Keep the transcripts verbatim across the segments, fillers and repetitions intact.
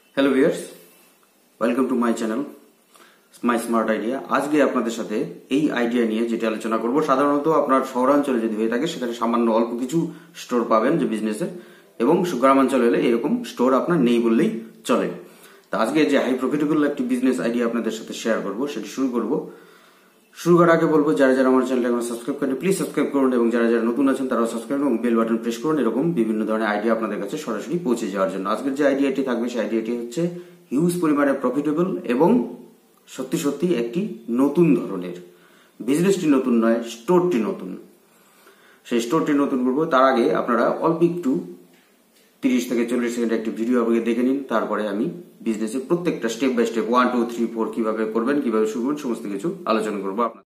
Hello viewers, welcome to my channel my smart idea. আজকে আপনাদের সাথে এই আইডিয়া নিয়ে যেটা আলোচনা করব, সাধারণত আপনার শহরাঞ্চলে যদি হয়ে থাকে সেখানে সামান্য অল্প কিছু স্টোর পাবেন যে বিজনেসের, এবং গ্রামাঞ্চলে হলে এরকম স্টোর আপনার নেই বললেই চলে। তো আজকে যে হাই প্রফিটেবল একটি বিজনেস আইডিয়া আপনাদের সাথে শেয়ার করব সেটি শুরু করব। শুরু করার আগে বলবো, যারা যারা আমার চ্যানেলটা এখন সাবস্ক্রাইব করেন প্লিজ সাবস্ক্রাইব করুন, এবং যারা যারা নতুন আছেন তারাও সাবস্ক্রাইব এবং বেল বাটন প্রেস করুন, এরকম বিভিন্ন ধরনের আইডিয়া আপনাদের কাছে সরাসরি পৌঁছে যাওয়ার জন্য। আজকের যে আইডিয়াটি থাকবে সেই আইডিয়াটি হচ্ছে হিউজ পরিমাণে প্রফিটেবল এবং সত্যি সত্যি একটি নতুন ধরনের। বিজনেসটি নতুন নয়, স্টোরটি নতুন। সেই স্টোরটি নতুন করবো, তার আগে আপনারা অল্প একটু তিরিশ থেকে চল্লিশ সেকেন্ড একটি ভিডিও আপনাকে দেখে নিন, তারপরে আমি বিজনেসের প্রত্যেকটা step by step one two three four কিভাবে করবেন, কিভাবে শুরু করবেন, সমস্ত কিছু আলোচনা করবো আপনার।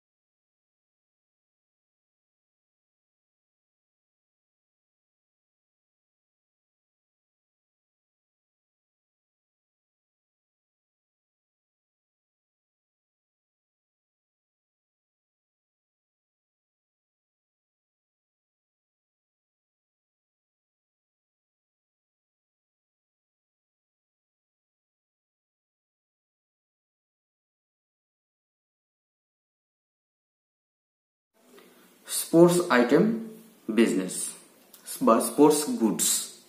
স্পোর্টস আইটেম বিজনেস বা স্পোর্টস গুডস।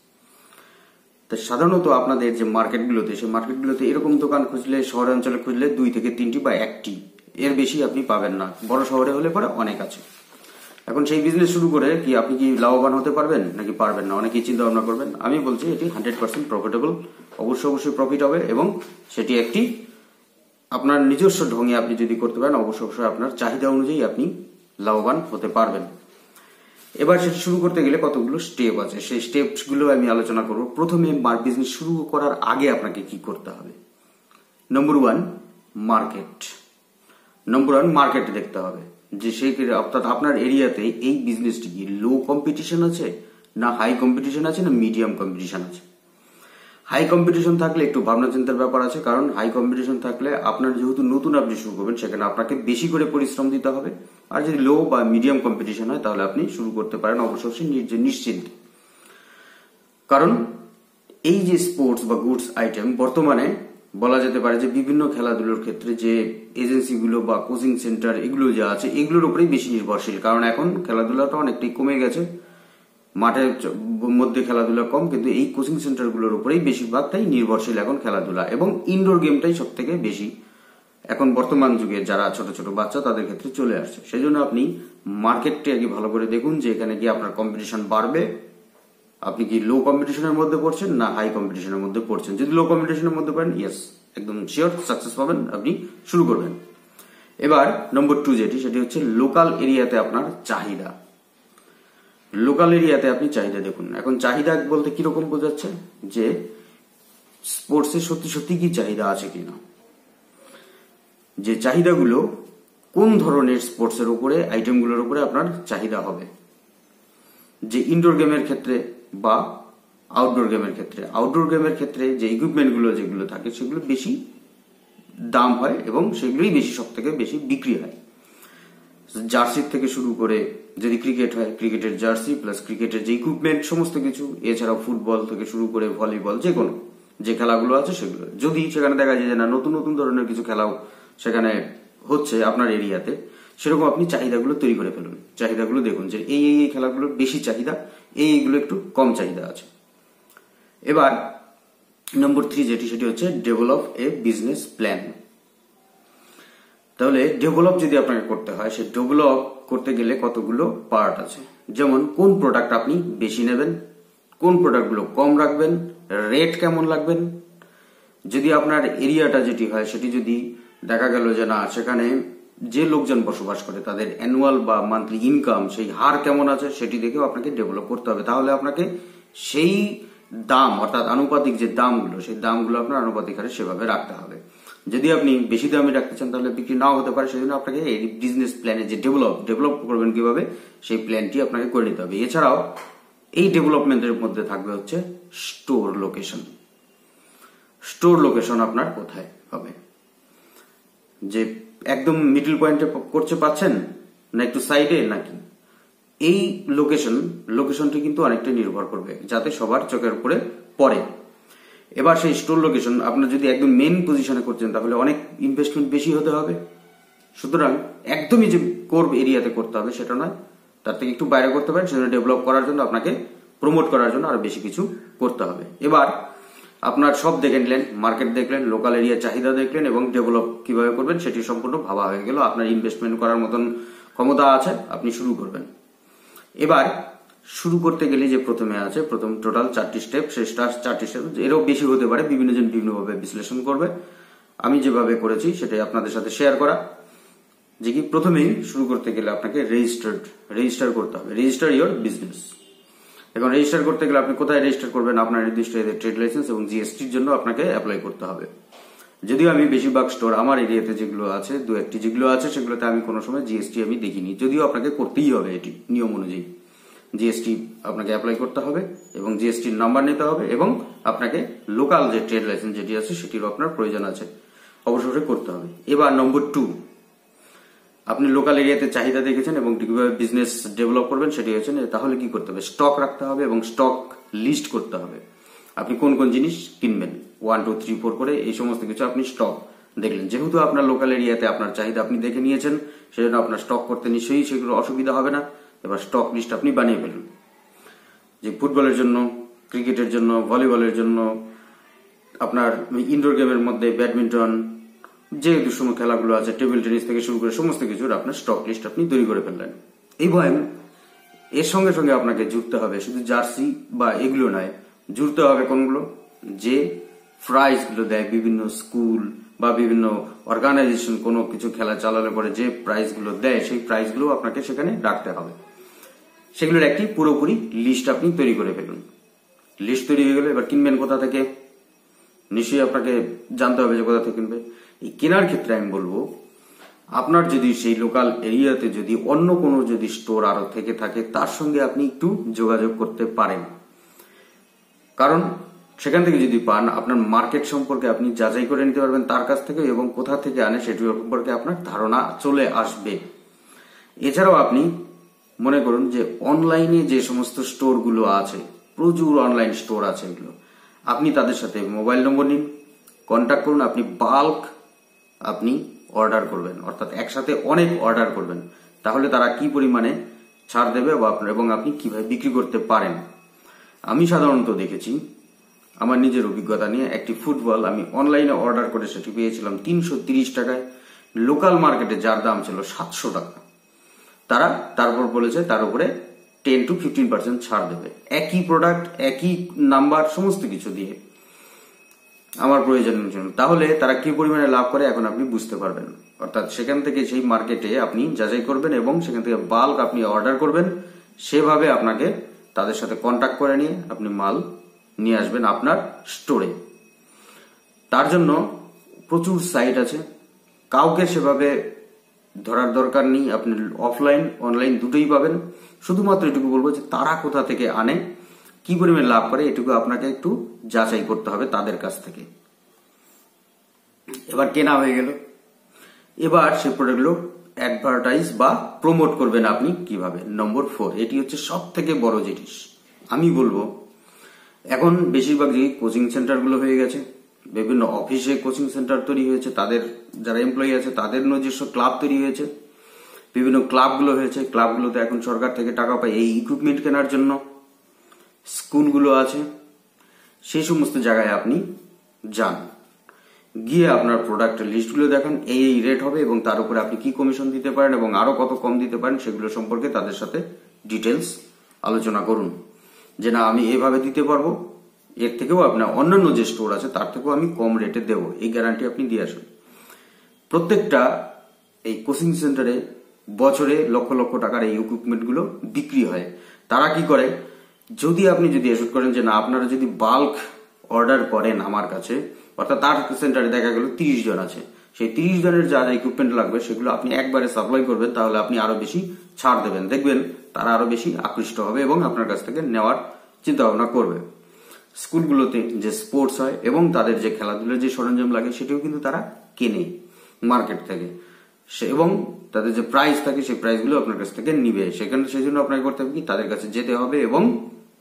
তো সাধারণত আপনাদের যে মার্কেটগুলোতে, সেই মার্কেটগুলোতে এরকম দোকান খুঁজলে, শহরাঞ্চলে খুঁজলে দুই থেকে তিনটি বা একটি, এর বেশি আপনি পাবেন না। বড় শহরে হলে পরে অনেক আছে। এখন সেই বিজনেস শুরু করে কি আপনি কি লাভবান হতে পারবেন নাকি পারবেন না, অনেকেই চিন্তা ভাবনা করবেন। আমি বলছি এটি হান্ড্রেড পার্সেন্ট প্রফিটেবল, অবশ্যই অবশ্যই প্রফিট হবে, এবং সেটি একটি আপনার নিজস্ব ঢঙে আপনি যদি করতে পারেন, অবশ্যই অবশ্যই আপনার চাহিদা অনুযায়ী আপনি লাভবান হতে পারবেন। এবার সেটা শুরু করতে গেলে কতগুলো স্টেপ আছে, সেই স্টেপস গুলো আমি আলোচনা করব। প্রথমে বিজনেস শুরু করার আগে আপনাকে কি করতে হবে? Number one, market. Number one market দেখতে হবে যে সেই অর্থাৎ আপনার এরিয়াতে এই বিজনেসটি কি লো কম্পিটিশন আছে, না হাই কম্পিটিশন আছে, না মিডিয়াম কম্পিটিশন আছে। হাই কম্পিটিশন থাকলে একটু ভাবনা চিন্তার ব্যাপার আছে, কারণ হাই কম্পিটিশন থাকলে আপনার যেহেতু নতুন আপনি শুরু করবেন, সেখানে আপনাকে বেশি করে পরিশ্রম দিতে হবে। আর যদি লো বা মিডিয়াম কম্পিটিশন হয় তাহলে আপনি শুরু করতে পারেন অবশ্যই নিশ্চিন্তে। কারণ এই যে স্পোর্টস বা গুডস আইটেম, বর্তমানে বলা যেতে পারে যে বিভিন্ন খেলাধুলোর ক্ষেত্রে যে এজেন্সিগুলো বা কোচিং সেন্টার এগুলো যা আছে, এগুলোর উপরেই বেশি নির্ভরশীল। কারণ এখন খেলাধুলাটা অনেকটাই কমে গেছে, মাঠের মধ্যে খেলাধুলা কম, কিন্তু এই কোচিং সেন্টারগুলোর উপরেই বেশিরভাগটাই নির্ভরশীল এখন খেলাধুলা, এবং ইনডোর গেমটাই সব থেকে বেশি এখন বর্তমান যুগে যারা ছোট ছোট বাচ্চা তাদের ক্ষেত্রে চলে আসছে। সেই জন্য আপনি মার্কেটটি আগে ভালো করে দেখুন যে এখানে কি আপনার কম্পিটিশন বাড়বে, আপনি কি লো কম্পিটিশনের মধ্যে পড়ছেন না হাই কম্পিটিশনের মধ্যে পড়ছেন। যদি লো কম্পিটিশনের মধ্যে পড়েন, ইয়েস, একদম শিওর সাকসেস পাবেন, আপনি শুরু করবেন। এবার নম্বর টু যেটি, সেটি হচ্ছে লোকাল এরিয়াতে আপনার চাহিদা। লোকাল এরিয়াতে আপনি চাহিদা দেখুন। এখন চাহিদা বলতে কিরকম বোঝাচ্ছে, যে স্পোর্টসে সত্যি সত্যি কি চাহিদা আছে কিনা, যে চাহিদাগুলো কোন ধরনের স্পোর্টসের উপরে, আইটেমগুলোর উপরে আপনার চাহিদা হবে। যে ইনডোর গেমের ক্ষেত্রে বা আউটডোর গেমের ক্ষেত্রে, আউটডোর গেমের ক্ষেত্রে যে ইকুইপমেন্টগুলো যেগুলো থাকে সেগুলো বেশি দাম হয় এবং সেগুলোই বেশি সব থেকে বেশি বিক্রি হয়। জার্সির থেকে শুরু করে, যদি ক্রিকেট হয় ক্রিকেটের জার্সি প্লাস ক্রিকেটের যে ইকুইপমেন্ট সমস্ত কিছু, এছাড়াও ফুটবল থেকে শুরু করে ভলিবল, যে কোনো যে খেলাগুলো আছে সেগুলো, যদি সেখানে দেখা যায় যে না নতুন নতুন ধরনের কিছু খেলাও সেখানে হচ্ছে আপনার এরিয়াতে, সেরকম আপনি চাহিদাগুলো তৈরি করে ফেলুন। চাহিদাগুলো দেখুন যে এই এই খেলাগুলোর বেশি চাহিদা, এই এইগুলো একটু কম চাহিদা আছে। এবার নম্বর থ্রি যেটি, সেটি হচ্ছে ডেভেলপ এ বিজনেস প্ল্যান। তাহলে ডেভেলপ যদি আপনাকে করতে হয়, সে ডেভেলপ করতে গেলে কতগুলো পার্ট আছে। যেমন কোন প্রোডাক্ট আপনি বেশি নেবেন, কোন প্রোডাক্টগুলো কম রাখবেন, রেট কেমন রাখবেন। যদি আপনার এরিয়াটা যেটি হয় সেটি যদি দেখা গেল যে না সেখানে যে লোকজন বসবাস করে তাদের অ্যানুয়াল বা মান্থলি ইনকাম সেই হার কেমন আছে, সেটি দেখেও আপনাকে ডেভেলপ করতে হবে। তাহলে আপনাকে সেই দাম অর্থাৎ আনুপাতিক যে দামগুলো, সেই দামগুলো আপনার আনুপাতিক হারে সেভাবে রাখতে হবে। যদি আপনি বেশি দামে রাখতে চান তাহলে বিক্রি নাও হতে পারে। সেই জন্য আপনাকে এই বিজনেস প্ল্যানে যে ডেভেলপ ডেভেলপ করবেন কিভাবে, সেই প্ল্যানটি আপনাকে করে নিতে হবে। এছাড়াও এই ডেভেলপমেন্টের মধ্যে থাকবে হচ্ছে স্টোর লোকেশন। স্টোর লোকেশন আপনার কোথায় হবে, যে একদম মিডল পয়েন্টে করতে পাচ্ছেন না একটু সাইডে নাকি, এই লোকেশন লোকেশনটি কিন্তু অনেকটা নির্ভর করবে যাতে সবার চোখের উপরে পড়ে। এবার সেই স্টোর লোকেশন আপনার যদি একদম মেন পজিশনে করছেন তাহলে অনেক ইনভেস্টমেন্ট বেশি হতে হবে। সুতরাং একদমই যে কোর এরিয়াতে করতে হবে সেটা নয়, তার থেকে একটু বাইরে করতে পারেন। সেজন্য ডেভেলপ করার জন্য আপনাকে প্রমোট করার জন্য আরো বেশি কিছু করতে হবে। এবার আপনার সব দেখে নিলেন, মার্কেট দেখলেন, লোকাল এরিয়া চাহিদা দেখলেন এবং ডেভেলপ কিভাবে করবেন সেটি সম্পূর্ণ ভাবা হয়ে গেল। আপনার ইনভেস্টমেন্ট করার মতন ক্ষমতা আছে, আপনি শুরু করবেন। এবার শুরু করতে গেলে যে প্রথমে আছে, প্রথম টোটাল চারটি স্টেপ, সেই চারটি স্টেপ এরও বেশি হতে পারে, বিভিন্ন জন বিভিন্নভাবে বিশ্লেষণ করবে। আমি যেভাবে করেছি সেটাই আপনাদের সাথে শেয়ার করা। যে কি প্রথমেই শুরু করতে গেলে আপনাকে রেজিস্টার্ড রেজিস্টার করতে হবে, রেজিস্টার ইওর বিজনেস। এখন রেজিস্টার করতে গেলে আপনি কোথায় রেজিস্টার করবেন? আপনার নির্দিষ্ট ট্রেড লাইসেন্স এবং জিএসটির জন্য আপনাকে অ্যাপ্লাই করতে হবে। যদিও আমি বেশিরভাগ স্টোর আমার এরিয়াতে যেগুলো আছে, দু একটি যেগুলো আছে সেগুলোতে আমি কোনো সময় জিএসটি আমি দেখিনি, যদিও আপনাকে করতেই হবে, এটি নিয়ম অনুযায়ী জিএসটি আপনাকে অ্যাপ্লাই করতে হবে এবং জিএসটির নাম্বার নিতে হবে এবং আপনাকে লোকাল যে ট্রেড লাইসেন্স যেটি আছে সেটিরও আপনার প্রয়োজন আছে, অবশ্যই করতে হবে। এবার নম্বর টু, আপনি লোকাল এরিয়াতে চাহিদা দেখেছেন এবং কিভাবে বিজনেস ডেভেলপ করবেন সেটি হয়েছে, তাহলে কি করতে হবে? স্টক রাখতে হবে এবং স্টক লিস্ট করতে হবে। আপনি কোন কোন জিনিস কিনবেন, ওয়ান টু থ্রি ফোর করে এই সমস্ত কিছু আপনি স্টক দেখলেন। যেহেতু আপনার লোকাল এরিয়াতে আপনার চাহিদা আপনি দেখে নিয়েছেন, সেজন্য আপনার স্টক করতে নিশ্চয়ই সেগুলো অসুবিধা হবে না। এবার স্টক লিস্ট আপনি বানিয়ে ফেলুন, যে ফুটবলের জন্য, ক্রিকেটের জন্য, ভলিবলের জন্য, আপনার ইনডোর গেমের মধ্যে ব্যাডমিন্টন, যে দুঃসম খেলাগুলো আছে, টেবিল টেনিস থেকে শুরু করে সমস্ত কিছুর আপনার স্টক লিস্ট আপনি তৈরি করে ফেললেন। এবং এর সঙ্গে সঙ্গে আপনাকে জুড়তে হবে শুধু জার্সি বা এগুলো নয়, জুড়তে হবে কোনগুলো? যে প্রাইজ গুলো দেয় বিভিন্ন স্কুল বা বিভিন্ন অর্গানাইজেশন কোনো কিছু খেলা চালালে পরে যে প্রাইজ গুলো দেয়, সেই প্রাইজ গুলো আপনাকে সেখানে রাখতে হবে। সেগুলোর একটি পুরোপুরি লিস্ট আপনি তৈরি করে ফেলুন। লিস্ট তৈরি হয়ে গেলে এবার কিনবেন কোথা থেকে? নিশ্চয়ই আপনাকে জানতে হবে যে কোথা থেকে কিনবে। এই কেনার ক্ষেত্রে আমি বলবো, আপনার যদি সেই লোকাল এরিয়াতে যদি অন্য কোনো যদি স্টোর আরো থেকে থাকে তার সঙ্গে আপনি একটু যোগাযোগ করতে পারেন, কারণ সেখান থেকে যদি পান আপনার মার্কেট সম্পর্কে আপনি যাচাই করে নিতে পারবেন তার কাছ থেকে এবং কোথা থেকে আনে সেটি সম্পর্কে আপনার ধারণা চলে আসবে। এছাড়াও আপনি মনে করুন যে অনলাইনে যে সমস্ত স্টোর গুলো আছে, প্রচুর অনলাইন স্টোর আছে, এগুলো আপনি তাদের সাথে মোবাইল নম্বর নিন, কন্ট্যাক্ট করুন, আপনি বাল্ক আপনি অর্ডার করবেন, অর্থাৎ একসাথে অনেক অর্ডার করবেন, তাহলে তারা কি পরিমাণে ছাড় দেবে এবং আপনি কিভাবে বিক্রি করতে পারেন। আমি সাধারণত দেখেছি আমার নিজের অভিজ্ঞতা নিয়ে, একটি ফুটবল আমি অনলাইনে অর্ডার করে সেটি পেয়েছিলাম তিনশো তিরিশ টাকায়, লোকাল মার্কেটে যার দাম ছিল সাতশো টাকা। তারা তারপর বলেছে তার উপরে টেন টু ফিফটিন পার্সেন্ট ছাড় দেবে, একই প্রোডাক্ট একই নাম্বার সমস্ত কিছু দিয়ে আমার প্রয়োজনের জন্য। তাহলে তারা কি পরিমাণে লাভ করে এখন আপনি বুঝতে পারবেন। অর্থাৎ সেখান থেকে সেই মার্কেটে আপনি যাচাই করবেন এবং সেখান থেকে বাল্ক আপনি অর্ডার করবেন, সেভাবে আপনাকে তাদের সাথে কন্ট্যাক্ট করে নিয়ে আপনি মাল নিয়ে আসবেন আপনার স্টোরে। তার জন্য প্রচুর সাইট আছে, কাউকে সেভাবে ধরার দরকার নেই, আপনি অফলাইন অনলাইন দুটোই পাবেন। শুধুমাত্র এটুকু বলবো যে তারা কোথা থেকে আনে, কি পরিমাণ লাভ করে, এটুকু আপনাকে একটু যাচাই করতে হবে তাদের কাছ থেকে। এবার কেনা হয়ে গেল, এবার সে প্রোডাক্টগুলো অ্যাডভার্টাইজ বা প্রমোট করবেন আপনি কিভাবে। নম্বর ফোর, এটি হচ্ছে সব থেকে বড় জিনিস। আমি বলবো এখন বেশিরভাগ যে কোচিং সেন্টারগুলো হয়ে গেছে, বিভিন্ন অফিসে কোচিং সেন্টার তৈরি হয়েছে, তাদের যারা এমপ্লয়ি আছে তাদের নিজস্ব ক্লাব তৈরি হয়েছে, বিভিন্ন ক্লাবগুলো হয়েছে, ক্লাবগুলোতে এখন সরকার থেকে টাকা পায় এই ইকুইপমেন্ট কেনার জন্য। স্কুলগুলো আছে, সেই সমস্ত জায়গায় আপনি যান, গিয়ে আপনার প্রোডাক্টের লিস্টগুলো দেখেন, এই এই রেট হবে এবং তার উপরে আপনি কি কমিশন দিতে পারেন এবং আরো কত কম দিতে পারেন সেগুলো সম্পর্কে তাদের সাথে ডিটেলস আলোচনা করুন, যে না আমি এভাবে দিতে পারবো, এর থেকেও আপনার অন্যান্য যে স্টোর আছে তার থেকেও আমি কম রেটে দেবো, এই গ্যারান্টি আপনি দিয়ে আসুন। প্রত্যেকটা এই কোচিং সেন্টারে বছরে লক্ষ লক্ষ টাকার এই ইকুইপমেন্ট গুলো বিক্রি হয়। তারা কি করে, যদি আপনি যদি এসব করেন যে না আপনারা যদি বাল্ক অর্ডার করেন আমার কাছে, অর্থাৎ তার সেন্টারে দেখা গেল তিরিশ জন আছে, সেই তিরিশ জনের যা যা ইকুইপমেন্ট লাগবে সেগুলো আপনি একবারে সাপ্লাই করবেন, তাহলে আপনি আরো বেশি ছাড় দেবেন, দেখবেন তারা আরো বেশি আকৃষ্ট হবে এবং আপনার কাছ থেকে নেওয়ার চিন্তা ভাবনা করবে। স্কুলগুলোতে যে স্পোর্টস হয় এবং তাদের যে খেলাধুলার যে সরঞ্জাম লাগে সেটিও কিন্তু তারা কেনে মার্কেট থেকে, এবং তাদের যে প্রাইস থাকে সেই প্রাইসগুলো আপনার কাছ থেকে নিবে। সেখানে সেই জন্য আপনাকে করতে হবে কি, তাদের কাছে যেতে হবে এবং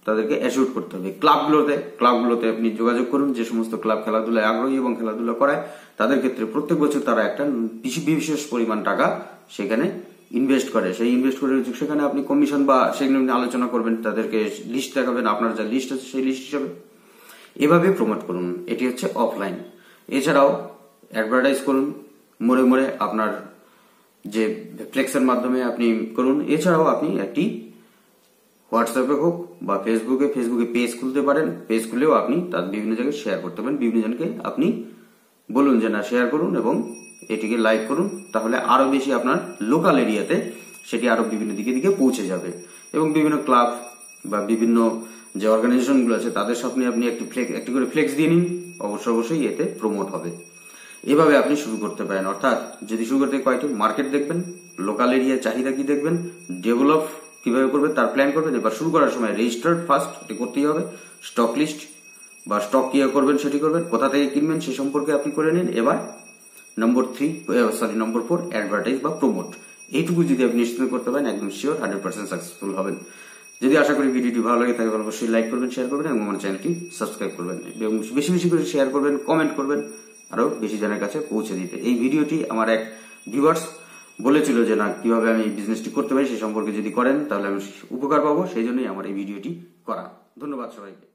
তাদেরকে অ্যাসিওর করতে হবে। ক্লাবগুলোতে ক্লাবগুলোতে আপনি যোগাযোগ করুন, যে সমস্ত ক্লাব খেলাধুলায় আগ্রহী এবং খেলাধুলা করায় তাদের ক্ষেত্রে প্রত্যেক বছর তারা একটা বিশেষ পরিমাণ টাকা সেখানে ইনভেস্ট করে। সেই ইনভেস্ট করে সেখানে আপনি কমিশন বা সেগুলো নিয়ে আলোচনা করবেন, তাদেরকে লিস্ট দেখাবেন, আপনার যা লিস্ট আছে সেই লিস্ট হিসাবে এভাবে প্রমোট করুন। এটি হচ্ছে অফলাইন। এছাড়াও অ্যাডভার্টাইজ করুন মোড়ে মোড়ে, আপনার যে ফ্লেক্সের মাধ্যমে আপনি করুন। এছাড়াও আপনি একটি হোয়াটসঅ্যাপে হোক বা ফেসবুকে ফেসবুকে পেজ খুলতে পারেন। পেজ খুলেও আপনি তার বিভিন্ন জায়গায় শেয়ার করতে পারেন। বিভিন্ন জনকে আপনি বলুন যে না শেয়ার করুন এবং এটিকে লাইক করুন, তাহলে আরো বেশি আপনার লোকাল এরিয়াতে সেটি আরো বিভিন্ন দিকে দিকে পৌঁছে যাবে। এবং বিভিন্ন ক্লাব বা বিভিন্ন যে অর্গানাইজেশন গুলো আছে তাদের সামনে আপনি একটি ফ্লেক্স একটি করে ফ্লেক্স দিয়ে নিন, অবশ্য অবশ্যই এতে প্রমোট হবে। এভাবে আপনি শুরু করতে পারেন। অর্থাৎ যদি শুরু করতে কয়েকটি মার্কেট দেখবেন, লোকাল এরিয়া চাহিদা কি দেখবেন, ডেভেলপ কিভাবে করবেন তার প্ল্যান করবেন। এবার শুরু করার সময় রেজিস্টার্ড ফার্স্ট এটি করতেই হবে, স্টক লিস্ট বা স্টক কি করবেন সেটি করবেন, কোথা থেকে কিনবেন সে সম্পর্কে আপনি করে নিন। এবার number three sorry number four advertise বা প্রমোট। এইটুকু যদি আপনি নিশ্চিত করতে পারেন একদম শিওর হান্ড্রেড পার্সেন্ট সাকসেসফুল হবেন। যদি আশা করি ভিডিওটি ভালো লাগে থাকে অবশ্যই লাইক করবেন, শেয়ার করবেন এবং আমার চ্যানেলটি সাবস্ক্রাইব করবেন এবং বেশি বেশি করে শেয়ার করবেন, কমেন্ট করবেন আরো বেশি জনের কাছে পৌঁছে দিতে। এই ভিডিওটি আমার এক ভিউয়ার্স বলেছিল যে না কিভাবে আমি বিজনেসটি করতে পারি, সে সম্পর্কে যদি করেন তাহলে আমি উপকার পাবো, সেই জন্যই আমার এই ভিডিওটি করা। ধন্যবাদ সবাইকে।